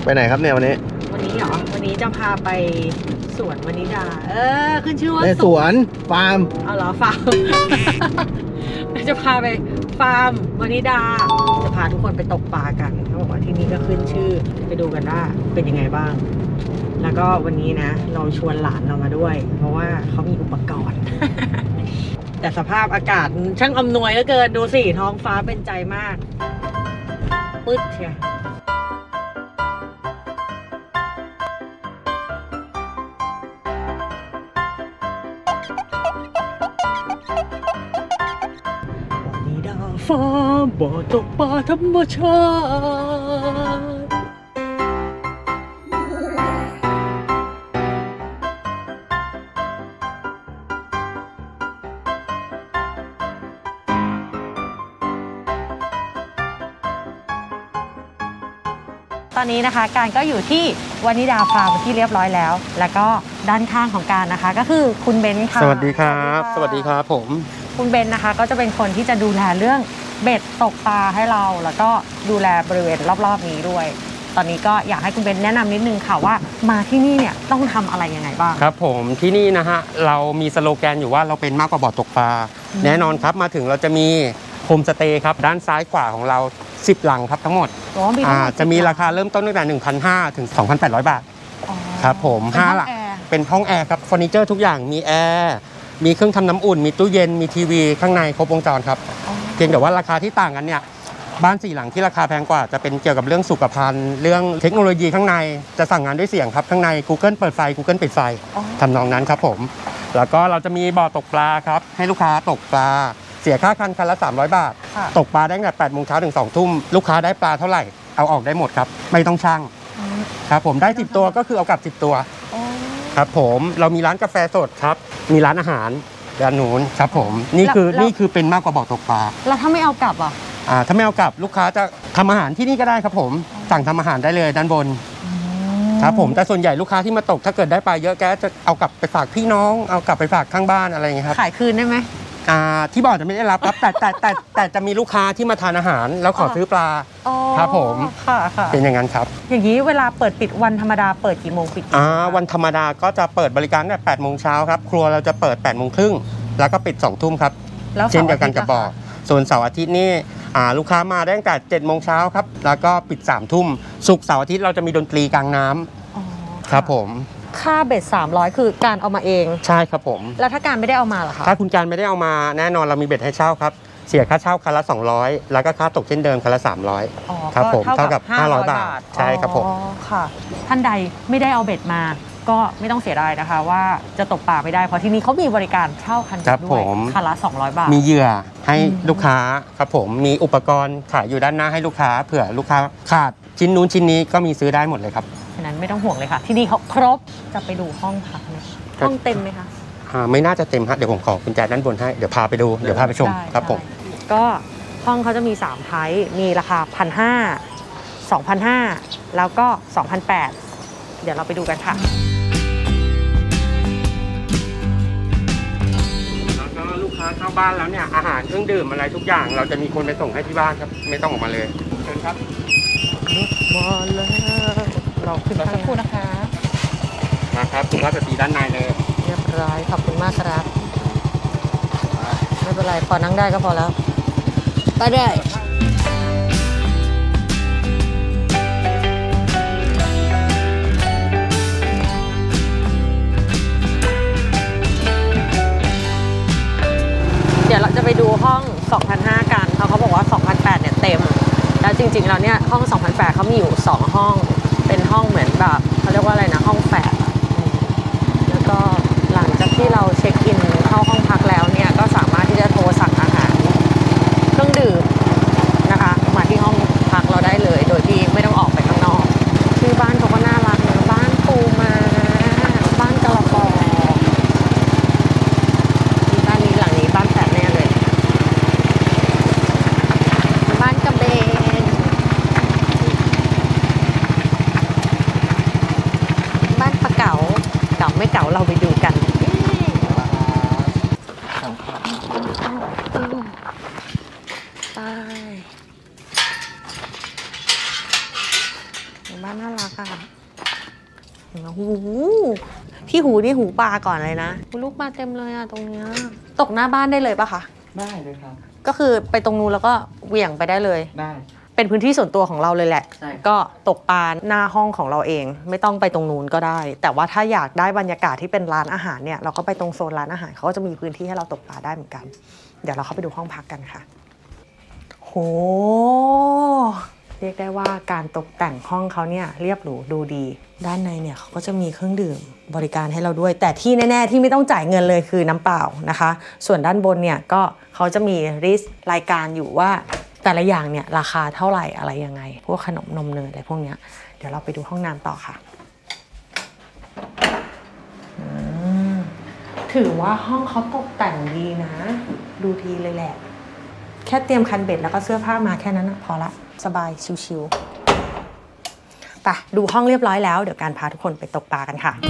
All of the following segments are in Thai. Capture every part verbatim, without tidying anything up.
ไหนครับเนี่ยวันนี้วันนี้เหรอวันนี้จะพาไปสวนวนิดาเออขึ้นชื่อว่าสวนฟาร์มเอาเหรอฟาร์ม จะพาไปฟาร์มวนิดาจะพาทุกคนไปตกปลากันเขาบอกว่าที่นี่ก็ขึ้นชื่อไปดูกันว่าเป็นยังไงบ้างแล้วก็วันนี้นะเราชวนหลานเรามาด้วยเพราะว่าเขามีอุปกรณ์ แต่สภาพอากาศช่างอำนวยเหลือเกินดูสิท้องฟ้าเป็นใจมากปึ๊ดเชียวฟ้าบ่อตกปลาธรรมชาติตอนนี้นะคะการก็อยู่ที่วนิดาฟาร์มที่เรียบร้อยแล้วแล้วก็ด้านข้างของการนะคะก็คือคุณเบนซ์ค่ะสวัสดีครับสวัสดีครับผมคุณเบนซ์นะคะก็จะเป็นคนที่จะดูแลเรื่องเบ็ดตกปลาให้เราแล้วก็ดูแลบริเวณรอบๆนี้ด้วยตอนนี้ก็อยากให้คุณเบนซ์แนะนำนิดนึงค่ะว่ามาที่นี่เนี่ยต้องทำอะไรยังไงบ้างครับผมที่นี่นะฮะเรามีสโลแกนอยู่ว่าเราเป็นมากกว่าบ่อตกปลาแน่นอนครับมาถึงเราจะมีโฮมสเตย์ครับด้านซ้ายขวาของเราสิบหลังครับทั้งหมดจะมีราคาเริ่มต้นตั้งแต่ หนึ่งพันห้าร้อย ถึง สองพันแปดร้อย บาทครับผมห้าหลังเป็นห้องแอร์ครับเฟอร์นิเจอร์ทุกอย่างมีแอร์มีเครื่องทำน้ำอุ่นมีตู้เย็นมีทีวีข้างในครบวงจรครับเพียงแต่ว่าราคาที่ต่างกันเนี่ยบ้านสี่หลังที่ราคาแพงกว่าจะเป็นเกี่ยวกับเรื่องสุขภัณฑ์เรื่องเทคโนโลยีข้างในจะสั่งงานด้วยเสียงครับข้างใน Google เปิดไฟ Google ปิดไฟทำนองนั้นครับผมแล้วก็เราจะมีบ่อตกปลาครับให้ลูกค้าตกปลาเสียค่าคันคันละสามร้อยบาทตกปลาได้ตั้งแต่แปดโมงเช้าถึงสองทุ่มลูกค้าได้ปลาเท่าไหร่เอาออกได้หมดครับไม่ต้องชั่งครับผมได้สิบตัวก็คือเอากลับสิบตัวครับผมเรามีร้านกาแฟสดครับมีร้านอาหารด้านนู้นครับผมนี่คือนี่คือเป็นมากกว่าบ่อตกปลาแล้วถ้าไม่เอากลับอ่ะอ่าถ้าไม่เอากลับลูกค้าจะทำอาหารที่นี่ก็ได้ครับผมสั่งทำอาหารได้เลยด้านบนครับผมแต่ส่วนใหญ่ลูกค้าที่มาตกถ้าเกิดได้ปลาเยอะแกจะเอากลับไปฝากพี่น้องเอากลับไปฝากข้างบ้านอะไรอย่างเงี้ยครับขายคืนได้ไหมอ่าที่บ่อจะไม่ได้รับครับแต่แต่แต่แต่จะมีลูกค้าที่มาทานอาหารแล้วขอซื้อปลาครับผมค่ะค่ะเป็นอย่างนั้นครับอย่างนี้เวลาเปิดปิดวันธรรมดาเปิดกี่โมงปิดอ่าวันธรรมดาก็จะเปิดบริการตั้งแต่แปดโมงเช้าครับครัวเราจะเปิดแปดโมงครึ่งแล้วก็ปิดสองทุ่มครับเช่นเดียวกันกับบ่อส่วนเสาร์อาทิตย์นี่ลูกค้ามาได้ตั้งแต่เจ็ดโมงเช้าครับแล้วก็ปิดสามทุ่มศุกร์เสาร์อาทิตย์เราจะมีดนตรีกลางน้ำครับผมค่าเบ็ดสามร้อยคือการเอามาเองใช่ครับผมแล้วถ้าการไม่ได้เอามาล่ะคะถ้าคุณการไม่ได้เอามาแน่นอนเรามีเบ็ดให้เช่าครับเสียค่าเช่าคันละสองร้อยแล้วก็ค่าตกเช่นเดิมคันละสามร้อยครับผมเท่ากับห้าร้อยบาทใช่ครับผมค่ะท่านใดไม่ได้เอาเบ็ดมาก็ไม่ต้องเสียดายนะคะว่าจะตกปลาไม่ได้เพราะที่นี่เขามีบริการเช่าคันด้วยคันละสองร้อยบาทมีเหยื่อให้ลูกค้าครับผมมีอุปกรณ์ขายอยู่ด้านหน้าให้ลูกค้าเผื่อลูกค้าขาดชิ้นนู้นชิ้นนี้ก็มีซื้อได้หมดเลยครับฉะนั้นไม่ต้องห่วงเลยค่ะที่นี่เขาครบจะไปดูห้องพักไหมห้องเต็มไหมคะอ่าไม่น่าจะเต็มฮะเดี๋ยวผมขอกุญแจด้านบนให้เดี๋ยวพาไปดูเดี๋ยวพาไปชมครับผมก็ห้องเขาจะมีสามไทป์มีราคา หนึ่งพันห้าร้อย สองพันห้าร้อย แล้วก็ สองพันแปดร้อย เดี๋ยวเราไปดูกันค่ะแล้วก็ลูกค้าเข้าบ้านแล้วเนี่ยอาหารเครื่องดื่มอะไรทุกอย่างเราจะมีคนไปส่งให้ที่บ้านครับไม่ต้องออกมาเลยเชิญครับมาแล้วเราขึ้นสักครู่นะคะมาครับคุณรัตตีด้านในเลยเรียบร้อยขอบคุณมากครับไม่เป็นไรพอนั่งได้ก็พอแล้วไปได้เดี๋ยวเราจะไปดูห้อง สองพันห้าร้อย กันเขาเขาบอกว่า สองพันแปดร้อย เนี่ยเต็มแล้วจริงๆแล้วเนี่ยห้อง สองพันแปดร้อย เขามีอยู่สองห้องเป็นห้องเหมือนแบบเขาเรียกว่าอะไรนะห้องแฝดแล้วก็หลังจากที่เราเช็คอินเข้าห้องพักแล้วเนี่ยก็สามารถที่จะโทรสั่งอาหารเครื่องดื่มนะคะมาที่ห้องพักเราได้เลยโดยที่ไม่ต้องออกไปข้างนอกชื่อบ้านเขาก็น่ารักนะบ้านปูมาบ้านกระปอบ้านนี้หลังนี้บ้านแฝดแน่เลยบ้านกระเบนบ้านปะเก๋าเก๋าไม่เก๋าเราไปดูกันบ้านน่ารักอ่ะเห็นไหมหูที่หูนี่หูปลาก่อนเลยนะลูกมาเต็มเลยอ่ะตรงเนี้ยตกหน้าบ้านได้เลยปะคะได้เลยครับก็คือไปตรงนู้นแล้วก็เหวี่ยงไปได้เลยได้เป็นพื้นที่ส่วนตัวของเราเลยแหละก็ตกปลาหน้าห้องของเราเองไม่ต้องไปตรงนู้นก็ได้แต่ว่าถ้าอยากได้บรรยากาศที่เป็นร้านอาหารเนี่ยเราก็ไปตรงโซนร้านอาหารเขาก็จะมีพื้นที่ให้เราตกปลาได้เหมือนกันเดี๋ยวเราเข้าไปดูห้องพักกันค่ะโหเรียกได้ว่าการตกแต่งห้องเขาเนี่ยเรียบหรูดูดีด้านในเนี่ยเขาก็จะมีเครื่องดื่มบริการให้เราด้วยแต่ที่แน่ๆที่ไม่ต้องจ่ายเงินเลยคือน้ำเปล่านะคะส่วนด้านบนเนี่ยก็เขาจะมีลิสต์รายการอยู่ว่าแต่ละอย่างเนี่ยราคาเท่าไหร่อะไรยังไงพวกขนมนมเนยอะไรพวกเนี้ยเดี๋ยวเราไปดูห้องน้ำต่อค่ะถือว่าห้องเขาตกแต่งดีนะดูทีเลยแหละแค่เตรียมคันเบ็ดแล้วก็เสื้อผ้ามาแค่นั้นนะพอละสบายชิวๆไปดูห้องเรียบร้อยแล้วเดี๋ยวการพาทุกคนไปตกปลากันค่ะ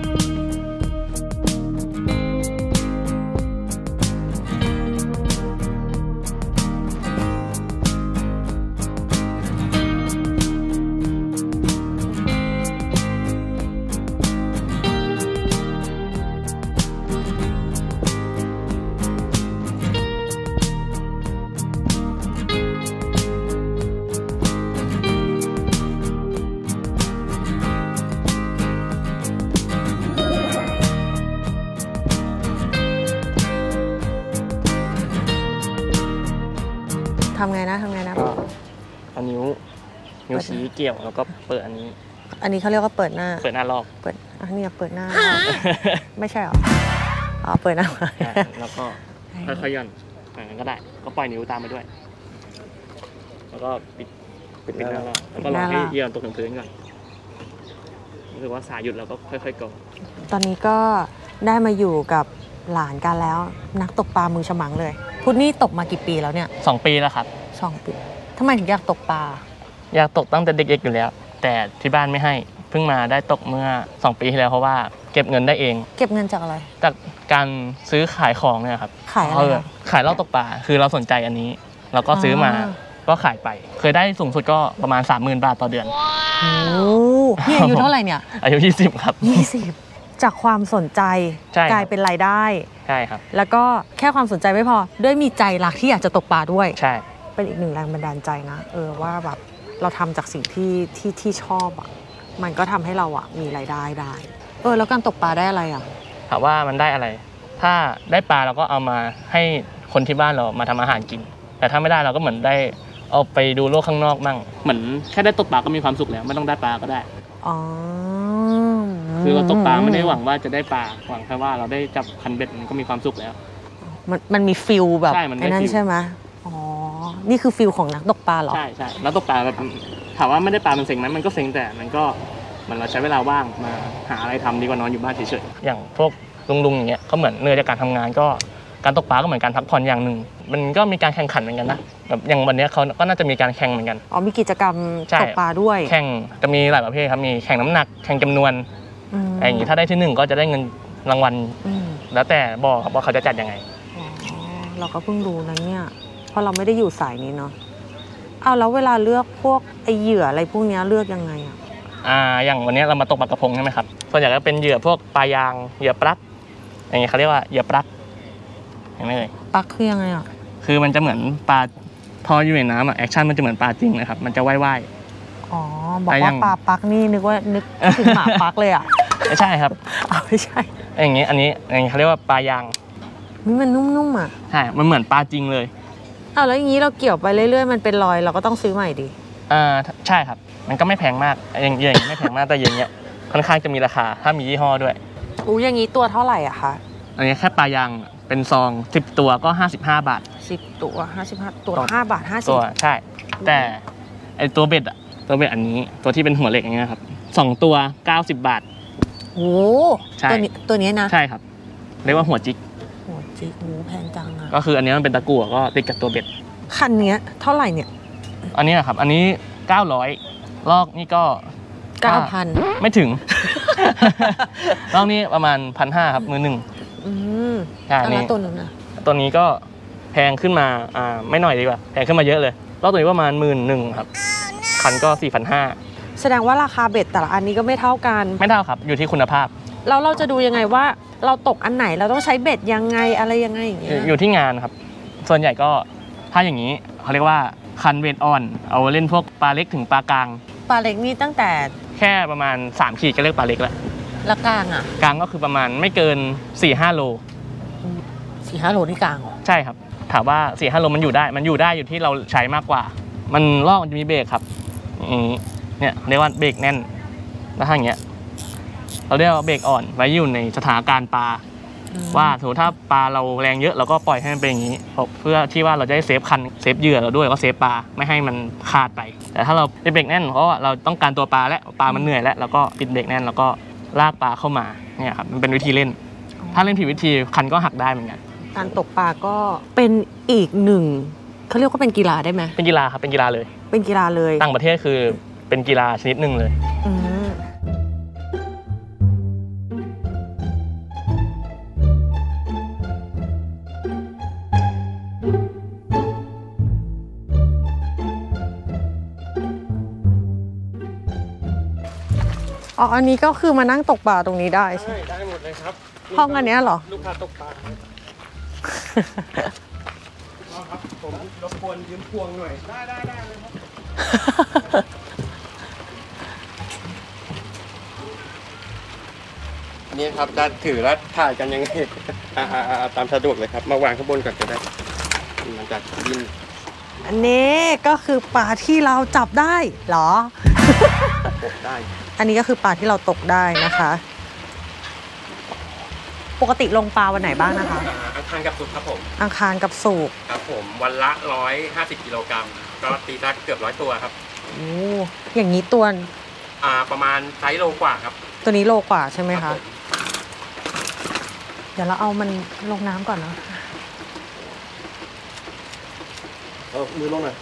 ทำไงนะทำไงนะเอานิ้วนิ้วชี้เกี่ยวแล้วก็เปิดอันนี้อันนี้เขาเรียกว่าเปิดหน้าเปิดหน้าลอกเปิดอันนี้เปิดหน้าไม่ใช่หรออ๋อเปิดหน้าแล้วก็ค่อยๆย่อนอย่างนั้นก็ได้ก็ปล่อยนิ้วตามไปด้วยแล้วก็ปิดปิดหน้าลอกแล้วก็รอให้เยื่อตกถึงพื้นก่อนรู้สึกว่าสายหยุดแล้วก็ค่อยๆกดตอนนี้ก็ได้มาอยู่กับหลานกันแล้วนักตกปลามือฉมังเลยพุทธนี่ตกมากี่ปีแล้วเนี่ยสองปีแล้วครับสองปีทำไมถึงอยากตกปลาอยากตกตั้งแต่เด็กๆอยู่แล้วแต่ที่บ้านไม่ให้เพิ่งมาได้ตกเมื่อสองปีที่แล้วเพราะว่าเก็บเงินได้เองเก็บเงินจากอะไรจากการซื้อขายของเนี่ยครับขายอะไรขายเหล้าตกปลาคือเราสนใจอันนี้เราก็ซื้อมาก็ขายไปเคยได้สูงสุดก็ประมาณ สามหมื่น บาทต่อเดือนโอ้พี่อายุเท่าไหร่เนี่ยอายุยี่สิบครับยี่สิบจากความสนใจกลายเป็นรายได้ใช่ครับแล้วก็แค่ความสนใจไม่พอด้วยมีใจรักที่อยากจะตกปลาด้วยใช่เป็นอีกหนึ่งแรงบันดาลใจนะเออว่าแบบเราทำจากสิ่งที่ที่ที่ชอบอ่ะมันก็ทำให้เราอ่ะมีรายได้ได้เออแล้วการตกปลาได้อะไรอ่ะถามว่ามันได้อะไรถ้าได้ปลาเราก็เอามาให้คนที่บ้านเรามาทำอาหารกินแต่ถ้าไม่ได้เราก็เหมือนได้เอาไปดูโลกข้างนอกมั่งเหมือนแค่ได้ตกปลาก็มีความสุขแล้วไม่ต้องได้ปลาก็ได้อ๋อคือเราตกปลาไม่ได้หวังว่าจะได้ปลาหวังแค่ว่าเราได้จับคันเบ็ดมันก็มีความสุขแล้วมันมันมีฟิลแบบไอ้นั่นใช่ไหมอ๋อนี่คือฟิลของนักตกปลาเหรอใช่ใช่นักตกปลาแบบถามว่าไม่ได้ปลามันเซ็งไหมมันก็เซ็งแต่มันก็มันเราใช้เวลาว่างมาหาอะไรทำดีกว่านอนอยู่บ้านเฉยๆอย่างพวกลุงๆอย่างเงี้ยก็เหมือนเหนื่อยจากการทำงานก็การตกปลาก็เหมือนการพักผ่อนอย่างหนึ่งมันก็มีการแข่งขันเหมือนกันนะแบบอย่างวันนี้เขาก็น่าจะมีการแข่งเหมือนกันอ๋อมีกิจกรรมตกปลาด้วยแข่งจะมีหลายประเภทครับมีแข่งน้ำหนักแข่งจำนวนอะไรอย่างงี้ถ้าได้ที่หนึ่งก็จะได้เงินรางวัลแล้วแต่บอกครับว่าเขาจะจัดยังไงอ๋อเราก็เพิ่งรู้นะเนี่ยเพราะเราไม่ได้อยู่สายนี้เนาะเอาแล้วเวลาเลือกพวกไอเหยื่ออะไรพวกนี้เลือกยังไงอ่ะอ่าอย่างวันนี้เรามาตกปลากระพงใช่ไหมครับส่วนใหญ่ก็เป็นเหยื่อพวกปลายางเหยื่อปลั๊กอย่างเงี้ยเขาเรียกว่าเหยื่อปลั๊กเห็นไหมเลยปลั๊กคือยังไงอ่ะคือมันจะเหมือนปลาพออยู่ในน้ำอ่ะแอคชั่นมันจะเหมือนปลาจริงนะครับมันจะว่ายว่ายอ๋อบอกว่าปลาปลั๊กนี่นึกว่านึกถึงหมาปลั๊กเลยอ่ะไม่ใช่ครับอ๋อไม่ใช่อย่างงี้อันนี้อย่างงี้เขาเรียกว่าปลายางนี่มันนุ่มๆอ่ะใช่มันเหมือนปลาจริงเลยอ้าวแล้วอย่างนี้เราเกี่ยวไปเรื่อยๆมันเป็นรอยเราก็ต้องซื้อใหม่ดิอ่าใช่ครับมันก็ไม่แพงมากอย่างอย่างไม่แพงมากแต่อย่างเงี้ยค่อนข้างจะมีราคาถ้ามียี่ห้อด้วยอู้อย่างนี้ตัวเท่าไหร่อะคะอันนี้แค่ปลายางเป็นซองสิบตัวก็ห้าสิบห้าบาทสิบตัวห้าสิบห้าตัวห้าบาทห้าสิบตัวใช่แต่ไอตัวเบ็ดอะตัวเบ็ดอันนี้ตัวที่เป็นหัวเหล็กอย่างเงี้ยครับสองตัวเก้าสิบบาทโอ้ตัวนี้ตัวนี้นะใช่ครับเรียกว่าหัวจิกหัวจิกโอ้แพงจังอะก็คืออันนี้มันเป็นตะกั่วก็ติดกับตัวเบ็ดคันเนี้ยเท่าไหร่เนี่ยอันนี้ครับอันนี้เก้าร้อยลอกนี่ก็เก้าพันไม่ถึงลอกนี้ประมาณพันห้าครับมือหนึ่งอืมใช่นี่ตัวนึงนะตัวนี้ก็แพงขึ้นมาอ่าไม่หน่อยดีกว่าแพงขึ้นมาเยอะเลยลอกตัวนี้ประมาณหมื่นหนึ่งครับคันก็สี่พันห้าแสดงว่าราคาเบ็ดแต่ละอันนี้ก็ไม่เท่ากันไม่เท่าครับอยู่ที่คุณภาพแล้วเราจะดูยังไงว่าเราตกอันไหนเราต้องใช้เบ็ดยังไงอะไรยังไงอย่างเงี้ยอยู่ที่งานครับส่วนใหญ่ก็ถ้าอย่างนี้เขาเรียกว่าคันเบ็ดอ่อนเอาเล่นพวกปลาเล็กถึงปลากลางปลาเล็กนี่ตั้งแต่แค่ประมาณสามขีดก็เรียกปลาเล็กแล้วแล้วกลางอ่ะกลางก็คือประมาณไม่เกิน สี่ห้า โลสี่ห้า โลนี่กลางเหรอใช่ครับถามว่า สี่ห้า โลมันอยู่ได้มันอยู่ได้อยู่ที่เราใช้มากกว่ามันลอกมันจะมีเบรกครับอย่างนี้เนี่ยเรียกว่าเบรกแน่นแล้วถ้าอย่างเงี้ยเราเรียกว่าเบรกอ่อนไว้อยู่ในสถานการณ์ปลาว่าสมมติถ้าปลาเราแรงเยอะเราก็ปล่อยให้มันเป็นอย่างนี้เพื่อที่ว่าเราจะได้เซฟคันเซฟเหยื่อเราด้วยก็เซฟปลาไม่ให้มันขาดไปแต่ถ้าเราเป็นเบรกแน่นเพราะว่าเราต้องการตัวปลาและปลามันเหนื่อยแล้วเราก็ปิดเบรกแน่นแล้วก็ลากปลาเข้ามาเนี่ยครับมันเป็นวิธีเล่นถ้าเล่นผิดวิธีคันก็หักได้เหมือนกันการตกปลาก็เป็นอีกหนึ่งเขาเรียกว่าเป็นกีฬาได้ไหมเป็นกีฬาครับเป็นกีฬาเลยเป็นกีฬาเลยต่างประเทศคือเป็นกีฬาชนิดหนึ่งเลยอ๋ออันนี้ก็คือมานั่งตกปลาตรงนี้ได้ใช่ได้หมดเลยครับห้องอันนี้เหรอลูกค้าตกปลาครับผมรบกวนยืมพวงหน่อยได้ได้ได้เลยครับนี่ครับจะถือแล้วถ่ายกันยังไงตามสะดวกเลยครับมาวางข้างบนก่อนก็ได้มันจะบินอันนี้ก็คือปลาที่เราจับได้เหรอตกได้อันนี้ก็คือปลาที่เราตกได้นะคะปกติลงปลาวันไหนบ้างนะคะอังคารกับศุกร์ครับผมอังคารกับศุกร์ครับผมวันละร้อยห้าสิบกิโลกรัมก็ตีได้เกือบร้อยตัวครับโอ้อย่างนี้ตัวอ่าประมาณไซส์โลกว่าครับตัวนี้โลกว่าใช่ไหมคะเดี๋ยวเราเอามันลงน้ำก่อนเนาะเอามือลงหน่อย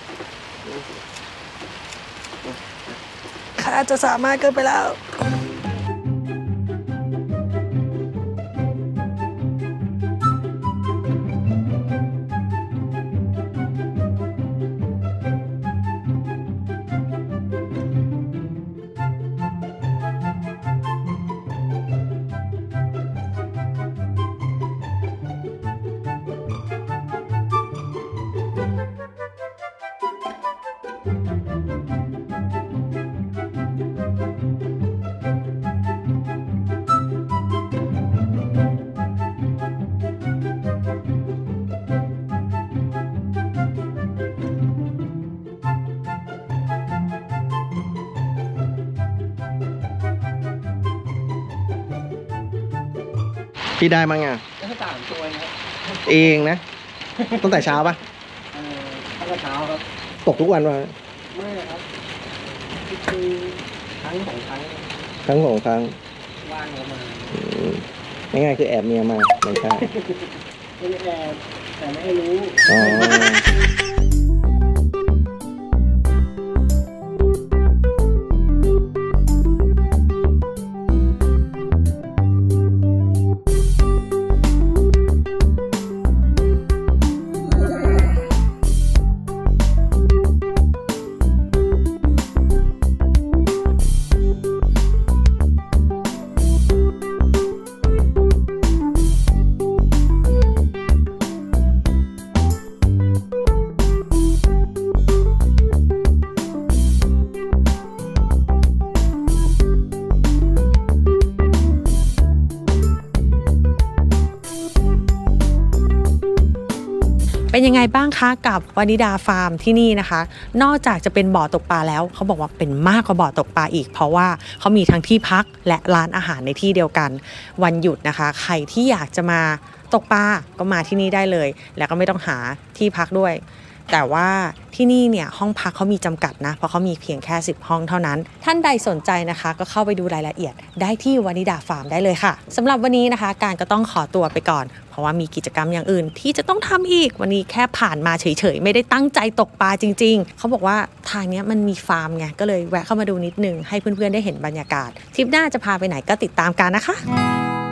ข้าจะสามารถเกินไปแล้วพี่ได้มั้งไงสามตัวครับเองนะตั้งแต่เช้าปะเออตั้งแต่เช้าครับตกทุกวันวะไม่ครับคือครั้งสองครั้งครั้งสองครั้งว่างแล้วมาง่ายๆคือแอบเมียมาไม่ใช่ไม่ได้แอบแต่ไม่รู้อ๋อเป็นยังไงบ้างคะกับวานิดาฟาร์มที่นี่นะคะนอกจากจะเป็นบ่อตกปลาแล้วเขาบอกว่าเป็นมากกว่าบ่อตกปลาอีกเพราะว่าเขามีทั้งที่พักและร้านอาหารในที่เดียวกันวันหยุดนะคะใครที่อยากจะมาตกปลาก็มาที่นี่ได้เลยแล้วก็ไม่ต้องหาที่พักด้วยแต่ว่าที่นี่เนี่ยห้องพักเขามีจำกัดนะเพราะเขามีเพียงแค่สิบห้องเท่านั้นท่านใดสนใจนะคะก็เข้าไปดูรายละเอียดได้ที่วานิดาฟาร์มได้เลยค่ะสำหรับวันนี้นะคะการก็ต้องขอตัวไปก่อนเพราะว่ามีกิจกรรมอย่างอื่นที่จะต้องทำอีกวันนี้แค่ผ่านมาเฉยๆไม่ได้ตั้งใจตกปลาจริงๆเขาบอกว่าทางนี้มันมีฟาร์มไงก็เลยแวะเข้ามาดูนิดนึงให้เพื่อนๆได้เห็นบรรยากาศทริปหน้าจะพาไปไหนก็ติดตามกันนะคะ